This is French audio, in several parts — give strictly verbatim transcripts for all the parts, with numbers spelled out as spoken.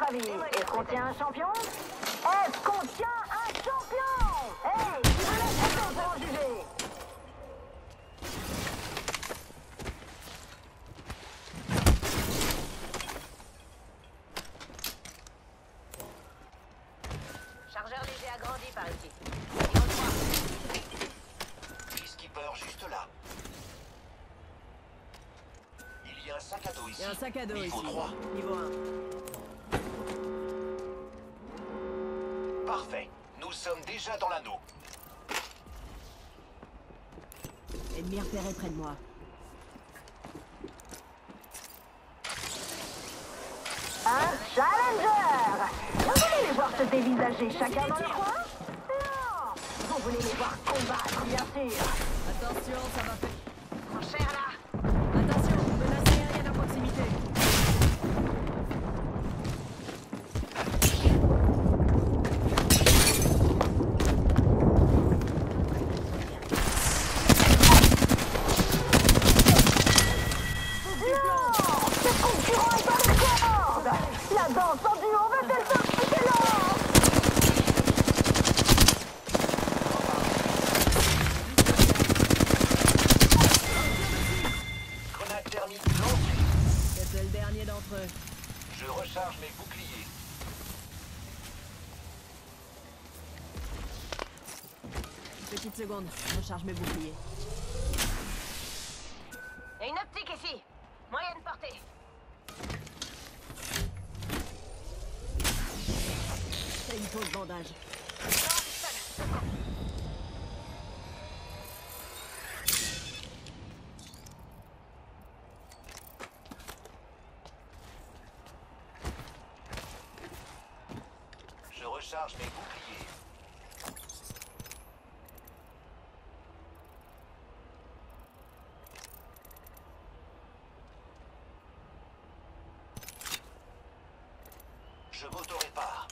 avis, est-ce qu'on tient un champion? Est-ce qu'on tient un champion? Hey, tu veux la chanson pour en juger? Chargeur léger agrandi par ici. Niveau trois. Peacekeeper juste là. Il y a un sac à dos ici. Il y a un sac à dos Niveau ici. trois. Niveau un. Parfait. Nous sommes déjà dans l'anneau. Ennemi repéré près de moi. Un challenger! Vous voulez les voir se dévisager chacun dans leur coin? Non! Vous voulez les voir combattre, bien sûr! Attention, ça va faire... Mon cher là. Attention, menace aérienne à proximité. Non! Ce concurrent est dans les cordes! La danse en duo va-t-elle s'expliquer lente? Grenade thermique lancée. C'était le dernier d'entre eux. Je recharge mes boucliers. Petite seconde, je recharge mes boucliers. Il y a une optique ici. Moyenne portée. C'est une fausse bandage. Non, seul. Je recharge mes boucliers. Je m'auto-répare.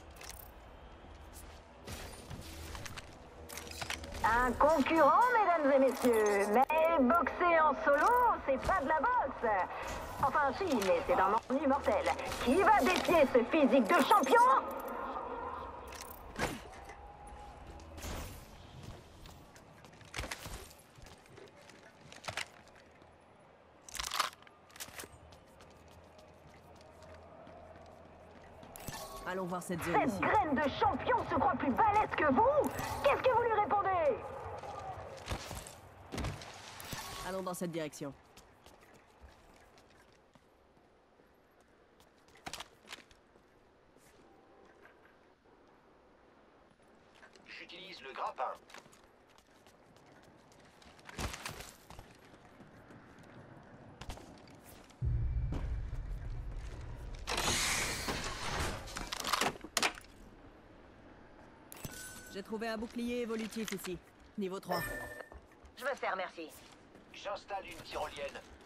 Un concurrent, mesdames et messieurs. Mais boxer en solo, c'est pas de la boxe. Enfin, si, mais c'est d'un ennui mortel. Qui va défier ce physique de champion? Allons voir cette zone Cette ici. graine de champion se croit plus balèze que vous? Qu'est-ce que vous lui répondez? Allons dans cette direction. J'utilise le grappin. J'ai trouvé un bouclier évolutif ici. Niveau trois. Je me sers, merci. J'installe une tyrolienne.